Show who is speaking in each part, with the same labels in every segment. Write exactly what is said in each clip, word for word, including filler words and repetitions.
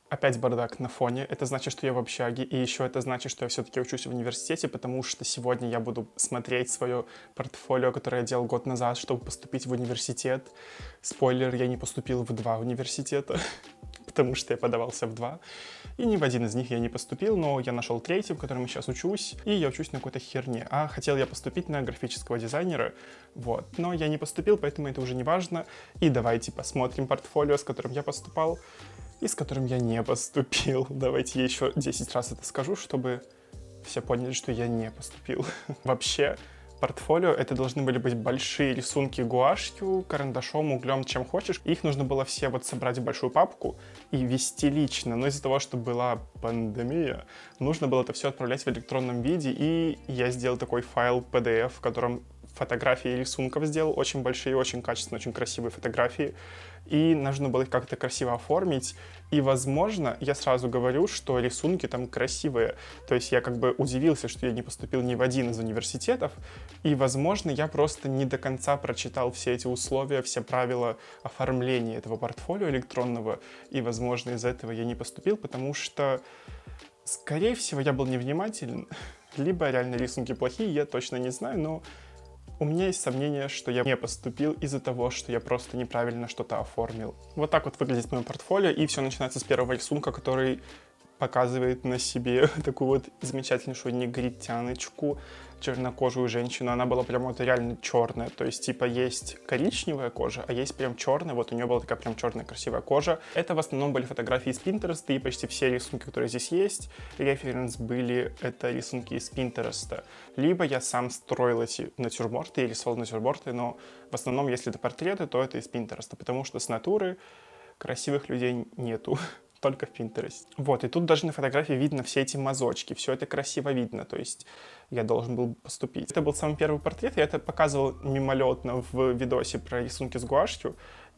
Speaker 1: Опять бардак на фоне. Это значит, что я в общаге. И еще это значит, что я все-таки учусь в университете, потому что сегодня я буду смотреть свое портфолио, которое я делал год назад, чтобы поступить в университет. Спойлер, я не поступил в два университета, потому что я подавался в два. И ни в один из них я не поступил, но я нашел третий, в котором я сейчас учусь, и я учусь на какой-то херне. А хотел я поступить на графического дизайнера, вот. Но я не поступил, поэтому это уже не важно. И давайте посмотрим портфолио, с которым я поступал, и с которым я не поступил. Давайте я еще десять раз это скажу, чтобы все поняли, что я не поступил. Вообще, портфолио — это должны были быть большие рисунки гуашью, карандашом, углем, чем хочешь. Их нужно было все вот собрать в большую папку и вести лично. Но из-за того, что была пандемия, нужно было это все отправлять в электронном виде. И я сделал такой файл пи ди эф, в котором фотографии рисунков сделал, очень большие, очень качественные, очень красивые фотографии. И нужно было их как-то красиво оформить. И, возможно, я сразу говорю, что рисунки там красивые. То есть я как бы удивился, что я не поступил ни в один из университетов. И, возможно, я просто не до конца прочитал все эти условия, все правила оформления этого портфолио электронного. И, возможно, из-за этого я не поступил, потому что, скорее всего, я был невнимателен. Либо реально рисунки плохие, я точно не знаю, но у меня есть сомнение, что я не поступил из-за того, что я просто неправильно что-то оформил. Вот так вот выглядит мое портфолио, и все начинается с первого рисунка, который показывает на себе такую вот замечательнейшую негритяночку, чернокожую женщину. Она была прям вот реально черная, то есть типа есть коричневая кожа, а есть прям черная, вот у нее была такая прям черная красивая кожа. Это в основном были фотографии из Pinterest, и почти все рисунки, которые здесь есть, референс были, это рисунки из Pinterest. Либо я сам строил эти натюрморты и рисовал натюрморты, но в основном, если это портреты, то это из Pinterest, потому что с натуры красивых людей нету. Только в Pinterest. Вот, и тут даже на фотографии видно все эти мазочки, все это красиво видно, то есть я должен был поступить. Это был самый первый портрет, я это показывал мимолетно в видосе про рисунки с гуашью,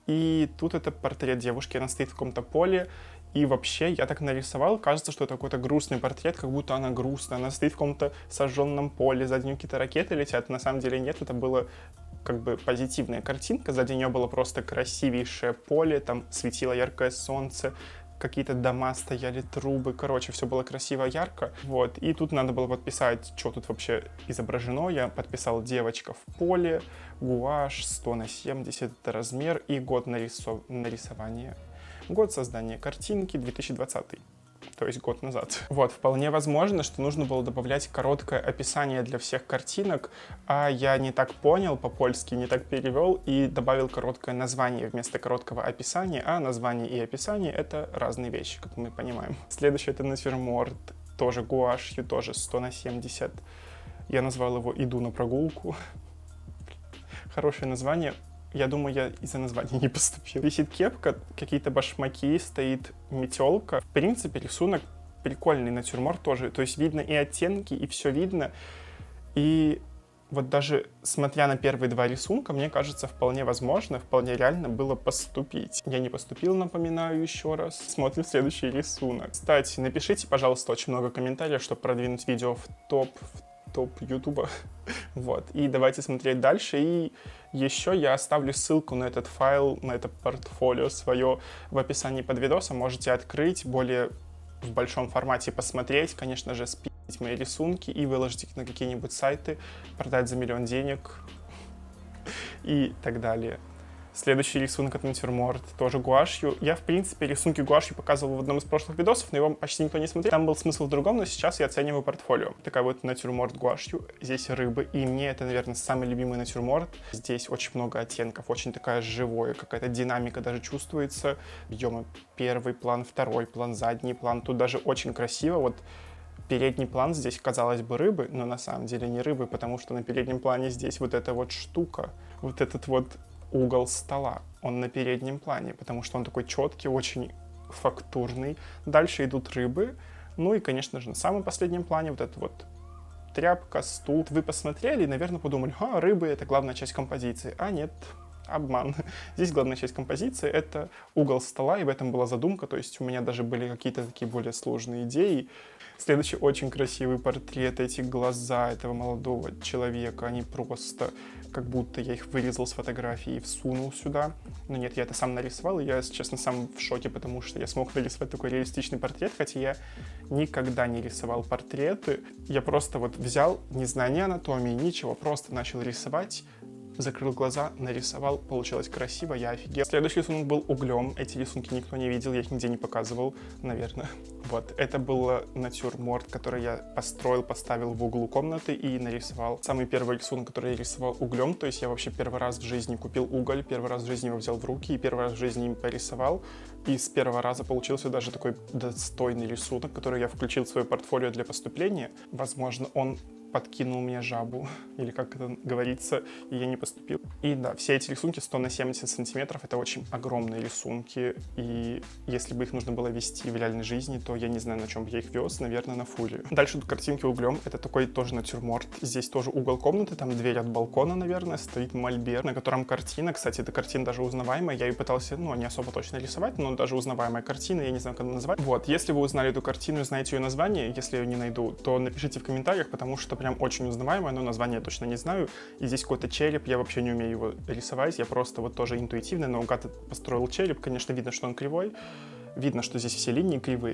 Speaker 1: и тут это портрет девушки, она стоит в каком-то поле, и вообще я так нарисовал, кажется, что это какой-то грустный портрет, как будто она грустная, она стоит в каком-то сожженном поле, за ней какие-то ракеты летят, на самом деле нет, это было как бы позитивная картинка, сзади нее было просто красивейшее поле, там светило яркое солнце, какие-то дома стояли, трубы, короче, все было красиво, ярко, вот, и тут надо было подписать, что тут вообще изображено, я подписал девочка в поле, гуашь, сто на семьдесят, это размер, и год нарисов... нарисования, год создания картинки, две тысячи двадцатый. То есть год назад. Вот, вполне возможно, что нужно было добавлять короткое описание для всех картинок, а я не так понял по-польски, не так перевел и добавил короткое название вместо короткого описания, а название и описание — это разные вещи, как мы понимаем. Следующий — это натюрморт, тоже гуашью, тоже сто на семьдесят. Я назвал его «Иду на прогулку». Хорошее название. Я думаю, я из-за названия не поступил. Висит кепка, какие-то башмаки, стоит метелка. В принципе, рисунок прикольный, натюрморт тоже. То есть видно и оттенки, и все видно. И вот даже смотря на первые два рисунка, мне кажется, вполне возможно, вполне реально было поступить. Я не поступил, напоминаю еще раз. Смотрим следующий рисунок. Кстати, напишите, пожалуйста, очень много комментариев, чтобы продвинуть видео в топ, в топ Ютуба. Вот. И давайте смотреть дальше. И еще я оставлю ссылку на этот файл, на это портфолио свое в описании под видосом. Можете открыть, более в большом формате посмотреть, конечно же, спить мои рисунки и выложить их на какие-нибудь сайты, продать за миллион денег и так далее. Следующий рисунок — это натюрморт, тоже гуашью. Я, в принципе, рисунки гуашью показывал в одном из прошлых видосов, но его почти никто не смотрел. Там был смысл в другом, но сейчас я оцениваю портфолио. Такая вот натюрморт гуашью. Здесь рыбы, и мне это, наверное, самый любимый натюрморт. Здесь очень много оттенков, очень такая живая, какая-то динамика даже чувствуется. Объемы: первый план, второй план, задний план. Тут даже очень красиво. Вот передний план здесь, казалось бы, рыбы, но на самом деле не рыбы, потому что на переднем плане здесь вот эта вот штука, вот этот вот угол стола, он на переднем плане, потому что он такой четкий, очень фактурный. Дальше идут рыбы, ну и, конечно же, на самом последнем плане вот это вот тряпка, стул. Вы посмотрели и, наверное, подумали: а, рыбы — это главная часть композиции. А нет, обман. Здесь главная часть композиции — это угол стола, и в этом была задумка, то есть у меня даже были какие-то такие более сложные идеи. Следующий очень красивый портрет, эти глаза этого молодого человека, они просто как будто я их вырезал с фотографии и всунул сюда. Но нет, я это сам нарисовал, и я, если честно, сам в шоке, потому что я смог нарисовать такой реалистичный портрет, хотя я никогда не рисовал портреты. Я просто вот взял, не зная ни анатомии, ничего, просто начал рисовать, закрыл глаза, нарисовал, получилось красиво, я офигел. Следующий рисунок был углем, эти рисунки никто не видел, я их нигде не показывал, наверное. Вот, это был натюрморт, который я построил, поставил в углу комнаты и нарисовал. Самый первый рисунок, который я рисовал углем, то есть я вообще первый раз в жизни купил уголь, первый раз в жизни его взял в руки и первый раз в жизни им порисовал. И с первого раза получился даже такой достойный рисунок, который я включил в свое портфолио для поступления. Возможно, он подкинул мне жабу, или как это говорится, и я не поступил. И да, все эти рисунки сто на семьдесят сантиметров, это очень огромные рисунки, и если бы их нужно было вести в реальной жизни, то я не знаю, на чем бы я их вез, наверное, на фуле. Дальше тут картинки углем, это такой тоже натюрморт. Здесь тоже угол комнаты, там дверь от балкона, наверное, стоит мольберт, на котором картина, кстати, эта картина даже узнаваемая, я ее пытался, ну, не особо точно рисовать, но даже узнаваемая картина, я не знаю, как она назвать. Вот, если вы узнали эту картину и знаете ее название, если я ее не найду, то напишите в комментариях, потому что прям очень узнаваемое, но название я точно не знаю. И здесь какой-то череп, я вообще не умею его рисовать, я просто вот тоже интуитивно наугад построил череп. Конечно, видно, что он кривой, видно, что здесь все линии кривые,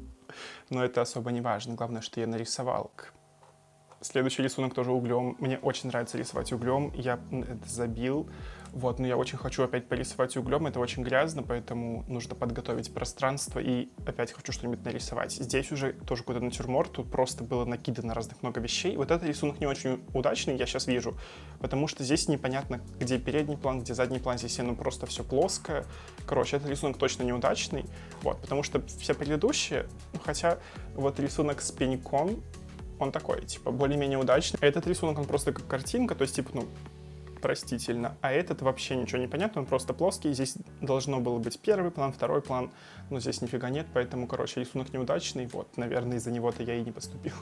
Speaker 1: но это особо не важно, главное, что я нарисовал. Следующий рисунок тоже углем, мне очень нравится рисовать углем, я это забил. Вот, но я очень хочу опять порисовать углем, это очень грязно, поэтому нужно подготовить пространство и опять хочу что-нибудь нарисовать. Здесь уже тоже какой-то натюрморт, тут просто было накидано разных много вещей. Вот этот рисунок не очень удачный, я сейчас вижу, потому что здесь непонятно, где передний план, где задний план, здесь ну, просто все плоское. Короче, этот рисунок точно неудачный, вот, потому что все предыдущие, хотя вот рисунок с пеньком, он такой, типа, более-менее удачный. Этот рисунок, он просто как картинка, то есть, типа, ну, простительно. А этот вообще ничего не понятно, он просто плоский. Здесь должно было быть первый план, второй план, но здесь нифига нет, поэтому, короче, рисунок неудачный. Вот, наверное, из-за него-то я и не поступил.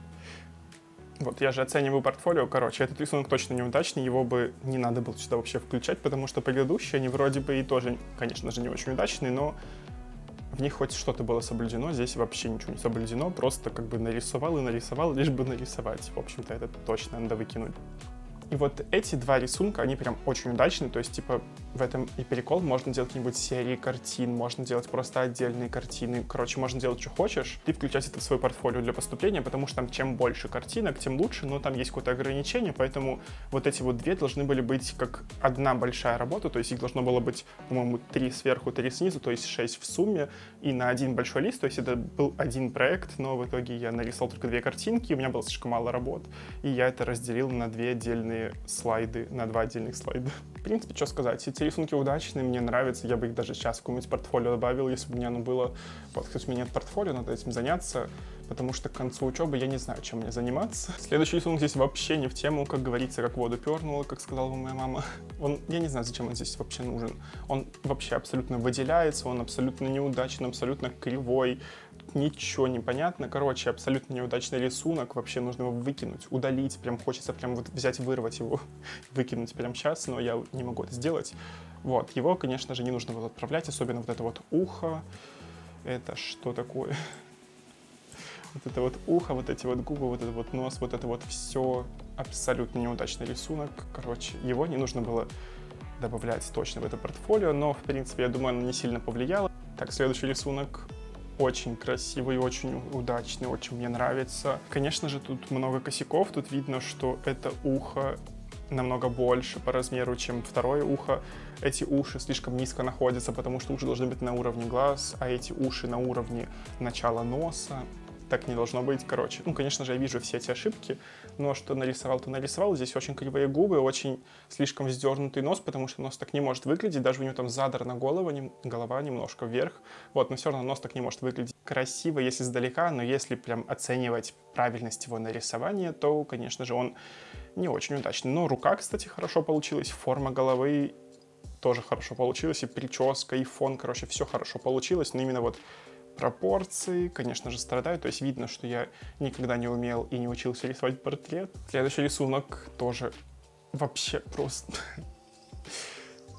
Speaker 1: Вот, я же оцениваю портфолио. Короче, этот рисунок точно неудачный, его бы не надо было сюда вообще включать, потому что предыдущие, они вроде бы и тоже, конечно же, не очень удачные, но в них хоть что-то было соблюдено, здесь вообще ничего не соблюдено, просто как бы нарисовал и нарисовал, лишь бы нарисовать. В общем-то, это точно надо выкинуть. И вот эти два рисунка, они прям очень удачные, то есть, типа, в этом и прикол, можно делать какие-нибудь серии картин, можно делать просто отдельные картины, короче, можно делать, что хочешь, и включать это в свое портфолио для поступления, потому что там чем больше картинок, тем лучше, но там есть какое-то ограничение, поэтому вот эти вот две должны были быть как одна большая работа, то есть их должно было быть, по-моему, три сверху, три снизу, то есть шесть в сумме, и на один большой лист, то есть это был один проект, но в итоге я нарисовал только две картинки, у меня было слишком мало работ, и я это разделил на две отдельные слайды, на два отдельных слайда. В принципе, что сказать, эти рисунки удачные, мне нравятся, я бы их даже сейчас в какое-нибудь портфолио добавил, если бы у меня оно было. Вот, кстати, у меня нет портфолио, надо этим заняться, потому что к концу учебы я не знаю, чем мне заниматься. Следующий рисунок здесь вообще не в тему, как говорится, как воду пернуло, как сказала моя мама. Он, я не знаю, зачем он здесь вообще нужен. Он вообще абсолютно выделяется, он абсолютно неудачный, абсолютно кривой. Ничего не понятно. Короче, абсолютно неудачный рисунок. Вообще нужно его выкинуть, удалить. Прям хочется прям вот взять, вырвать его, выкинуть прямо сейчас, но я не могу это сделать. Вот. Его, конечно же, не нужно было отправлять, особенно вот это вот ухо. Это что такое? Вот это вот ухо, вот эти вот губы, вот это вот нос, вот это вот все. Абсолютно неудачный рисунок. Короче, его не нужно было добавлять точно в это портфолио, но, в принципе, я думаю, оно не сильно повлияло. Так, следующий рисунок. Очень красивый, очень удачный, очень мне нравится. Конечно же, тут много косяков. Тут видно, что это ухо намного больше по размеру, чем второе ухо. Эти уши слишком низко находятся, потому что уши должны быть на уровне глаз, а эти уши на уровне начала носа. Так не должно быть. Короче, ну, конечно же, я вижу все эти ошибки, но что нарисовал, то нарисовал. Здесь очень кривые губы, очень слишком вздернутый нос, потому что нос так не может выглядеть. Даже у него там задрана голова, не, голова немножко вверх. Вот, но все равно нос так не может выглядеть красиво, если издалека, но если прям оценивать правильность его нарисования, то, конечно же, он не очень удачный. Но рука, кстати, хорошо получилась, форма головы тоже хорошо получилась, и прическа, и фон, короче, все хорошо получилось, но именно вот пропорции, конечно же, страдают. То есть видно, что я никогда не умел и не учился рисовать портрет. Следующий рисунок тоже вообще просто...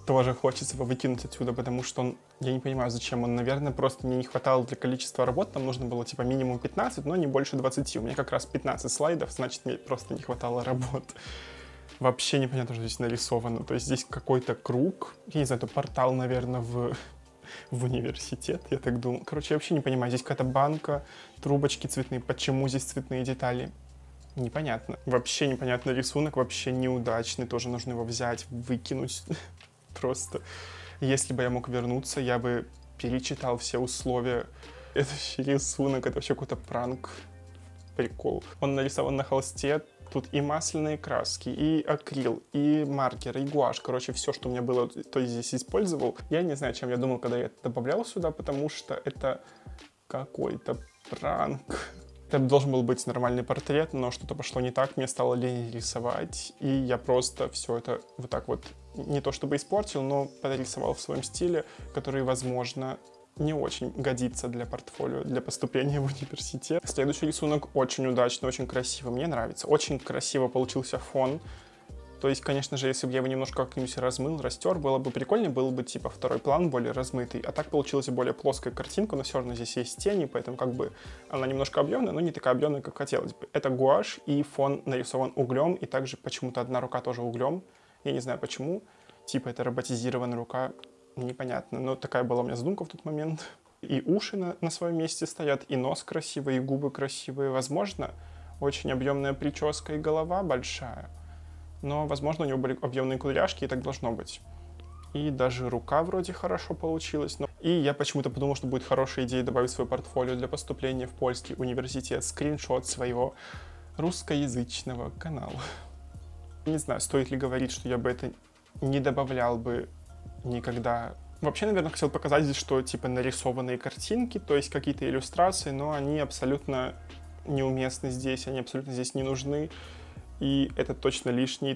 Speaker 1: тоже хочется его выкинуть отсюда, потому что он, я не понимаю, зачем он, наверное, просто мне не хватало для количества работ, там нужно было типа минимум пятнадцать, но не больше двадцати. У меня как раз пятнадцать слайдов, значит, мне просто не хватало работ. Вообще непонятно, что здесь нарисовано. То есть здесь какой-то круг, я не знаю, это портал, наверное, в, в университет, я так думал. Короче, я вообще не понимаю, здесь какая-то банка, трубочки цветные, почему здесь цветные детали? Непонятно. Вообще непонятный рисунок, вообще неудачный, тоже нужно его взять, выкинуть. Просто, если бы я мог вернуться, я бы перечитал все условия. Это вообще рисунок, это вообще какой-то пранк, прикол. Он нарисован на холсте, тут и масляные краски, и акрил, и маркер, и гуашь. Короче, все, что у меня было, то я здесь использовал. Я не знаю, чем я думал, когда я это добавлял сюда, потому что это какой-то пранк. Это должен был быть нормальный портрет, но что-то пошло не так, мне стало лень рисовать, и я просто все это вот так вот, не то чтобы испортил, но подрисовал в своем стиле, который, возможно, не очень годится для портфолио, для поступления в университет. Следующий рисунок очень удачный, очень красивый, мне нравится. Очень красиво получился фон. То есть, конечно же, если бы я его немножко как-нибудь размыл, растер, было бы прикольнее, был бы типа второй план более размытый. А так получилась более плоская картинка, но все равно здесь есть тени, поэтому как бы она немножко объемная, но не такая объемная, как хотелось бы. Это гуашь, и фон нарисован углем, и также почему-то одна рука тоже углем. Я не знаю почему. Типа это роботизированная рука, непонятно. Но такая была у меня задумка в тот момент. И уши на, на своем месте стоят, и нос красивый, и губы красивые. Возможно, очень объемная прическа и голова большая. Но, возможно, у него были объемные кудряшки, и так должно быть. И даже рука вроде хорошо получилась. Но... И я почему-то подумал, что будет хорошая идея добавить в свое портфолио для поступления в польский университет скриншот своего русскоязычного канала. Не знаю, стоит ли говорить, что я бы это не добавлял бы никогда. Вообще, наверное, хотел показать здесь, что типа нарисованные картинки, то есть какие-то иллюстрации, но они абсолютно неуместны здесь, они абсолютно здесь не нужны. И это точно лишний.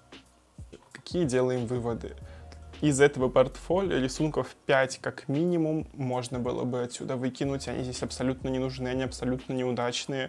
Speaker 1: Какие делаем выводы? Из этого портфолио рисунков пять как минимум можно было бы отсюда выкинуть. Они здесь абсолютно не нужны, они абсолютно неудачные.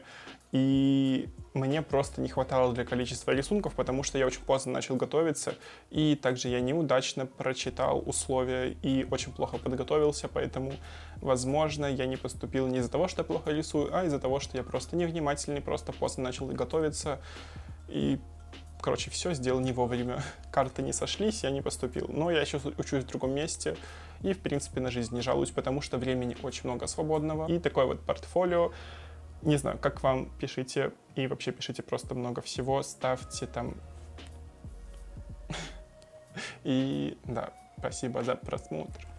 Speaker 1: И мне просто не хватало для количества рисунков, потому что я очень поздно начал готовиться. И также я неудачно прочитал условия и очень плохо подготовился. Поэтому, возможно, я не поступил не из-за того, что я плохо рисую, а из-за того, что я просто невнимательный, просто поздно начал готовиться. И, короче, все сделал не вовремя. Карты не сошлись, я не поступил. Но я еще учусь в другом месте и, в принципе, на жизнь не жалуюсь, потому что времени очень много свободного. И такое вот портфолио. Не знаю, как вам, пишите. И вообще пишите просто много всего. Ставьте там. И да, спасибо за просмотр.